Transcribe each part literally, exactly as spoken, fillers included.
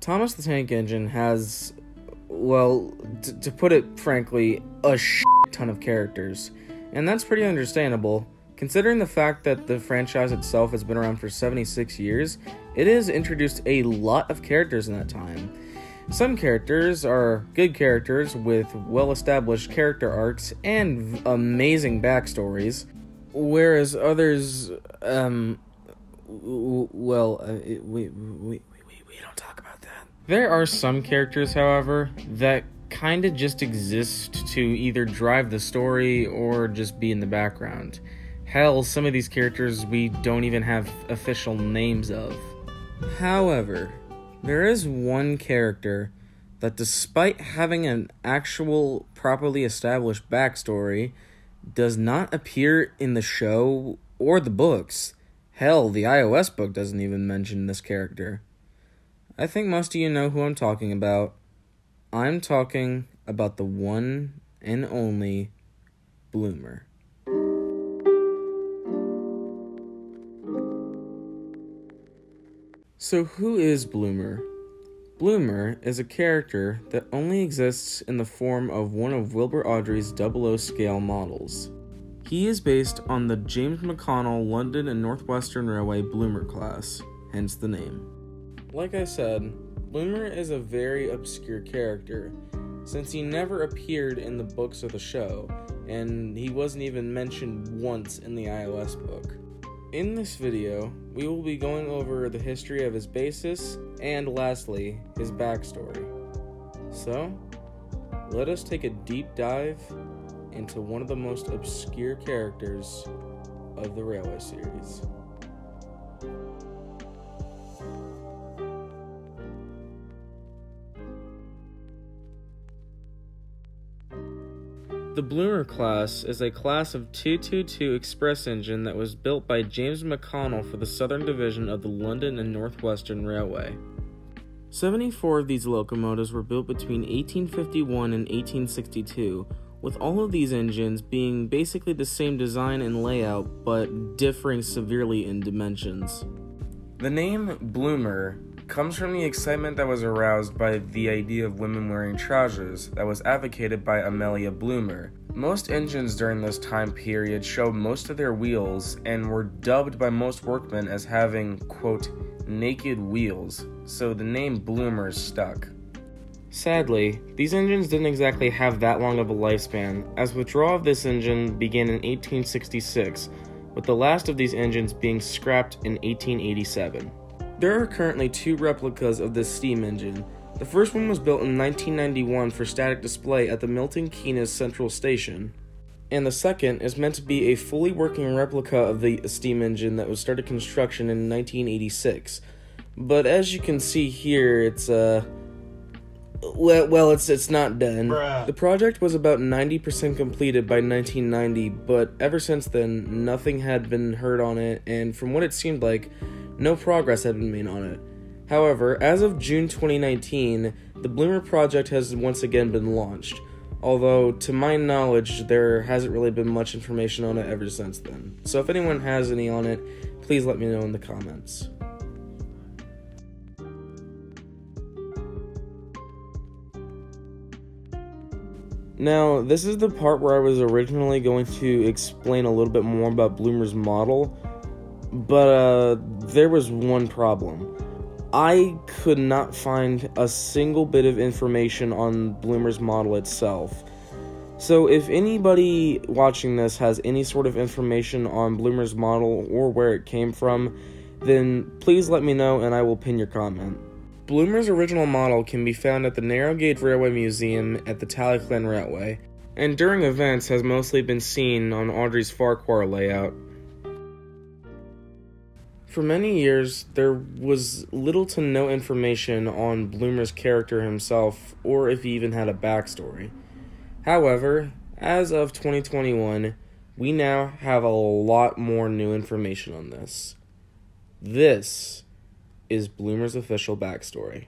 Thomas the Tank Engine has, well, t- to put it frankly, a shit ton of characters. And that's pretty understandable. Considering the fact that the franchise itself has been around for seventy-six years, it has introduced a lot of characters in that time. Some characters are good characters with well-established character arcs and v- amazing backstories, whereas others, um, w- well, uh, it, we, we, we, we don't talk about that. There are some characters, however, that kinda just exist to either drive the story or just be in the background. Hell, some of these characters we don't even have official names of. However, there is one character that, despite having an actual, properly established backstory, does not appear in the show or the books. Hell, the iOS book doesn't even mention this character. I think most of you know who I'm talking about. I'm talking about the one and only Bloomer. So who is Bloomer? Bloomer is a character that only exists in the form of one of Wilbur Awdry's double O scale models. He is based on the James McConnell London and Northwestern Railway Bloomer class, hence the name. Like I said, Bloomer is a very obscure character, since he never appeared in the books of the show, and he wasn't even mentioned once in the iOS book. In this video, we will be going over the history of his basis, and lastly, his backstory. So, let us take a deep dive into one of the most obscure characters of the Railway series. The Bloomer class is a class of two twenty-two express engine that was built by James McConnell for the Southern Division of the London and Northwestern Railway. seventy-four of these locomotives were built between eighteen fifty-one and eighteen sixty-two, with all of these engines being basically the same design and layout, but differing severely in dimensions. The name Bloomer comes from the excitement that was aroused by the idea of women wearing trousers that was advocated by Amelia Bloomer. Most engines during this time period showed most of their wheels and were dubbed by most workmen as having, quote, naked wheels, so the name Bloomer stuck. Sadly, these engines didn't exactly have that long of a lifespan, as withdrawal of this engine began in eighteen sixty-six, with the last of these engines being scrapped in eighteen eighty-seven. There are currently two replicas of this steam engine. The first one was built in nineteen ninety-one for static display at the Milton Keynes Central Station, and the second is meant to be a fully working replica of the steam engine that was started construction in nineteen eighty-six. But as you can see here, it's uh well, well it's it's not done. Bruh. The project was about ninety percent completed by nineteen ninety, but ever since then, nothing had been heard on it, and from what it seemed like, no progress had been made on it. However, as of June twenty nineteen, the Bloomer project has once again been launched, although to my knowledge there hasn't really been much information on it ever since then. So if anyone has any on it, please let me know in the comments. Now, this is the part where I was originally going to explain a little bit more about Bloomer's model, but uh, there was one problem. I could not find a single bit of information on Bloomer's model itself. So if anybody watching this has any sort of information on Bloomer's model or where it came from, then please let me know and I will pin your comment. Bloomer's original model can be found at the Narrow Gauge Railway Museum at the Talyllyn Railway, and during events has mostly been seen on Awdry's Farquhar layout. For many years, there was little to no information on Bloomer's character himself, or if he even had a backstory. However, as of twenty twenty-one, we now have a lot more new information on this. This is Bloomer's official backstory.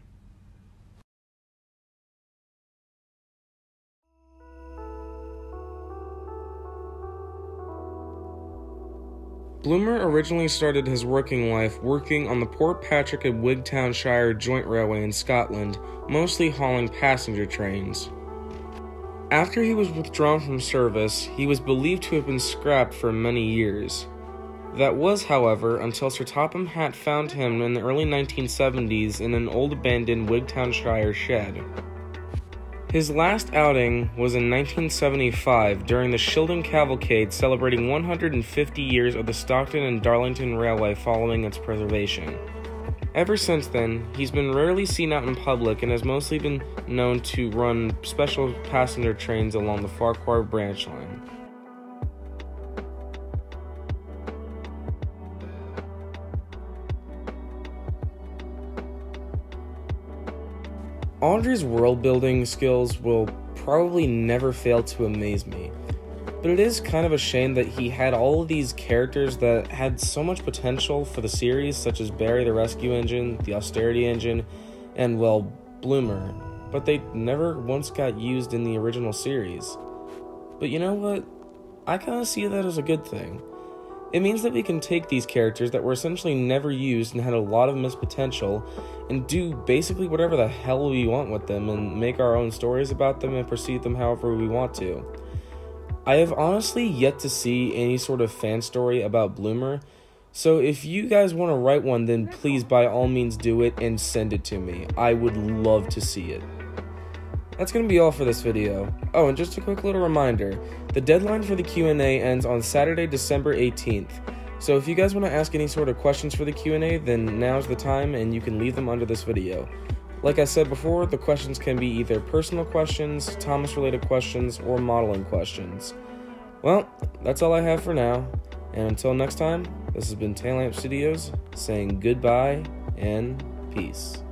Bloomer originally started his working life working on the Port Patrick and Wigtownshire Joint Railway in Scotland, mostly hauling passenger trains. After he was withdrawn from service, he was believed to have been scrapped for many years. That was, however, until Sir Topham Hatt found him in the early nineteen seventies in an old abandoned Wigtownshire shed. His last outing was in nineteen seventy-five during the Shildon Cavalcade celebrating one hundred fifty years of the Stockton and Darlington Railway following its preservation. Ever since then, he's been rarely seen out in public and has mostly been known to run special passenger trains along the Farquhar branch line. Audrey's world-building skills will probably never fail to amaze me, but it is kind of a shame that he had all of these characters that had so much potential for the series, such as Barry the Rescue Engine, the Austerity Engine, and, well, Bloomer, but they never once got used in the original series. But you know what? I kind of see that as a good thing. It means that we can take these characters that were essentially never used and had a lot of missed potential and do basically whatever the hell we want with them and make our own stories about them and proceed them however we want to. I have honestly yet to see any sort of fan story about Bloomer, so if you guys want to write one, then please by all means do it and send it to me. I would love to see it. That's going to be all for this video. Oh, and just a quick little reminder, the deadline for the Q and A ends on Saturday, December eighteenth. So if you guys want to ask any sort of questions for the Q and A, then now's the time and you can leave them under this video. Like I said before, the questions can be either personal questions, Thomas-related questions, or modeling questions. Well, that's all I have for now, and until next time, this has been Taillamp Studios saying goodbye and peace.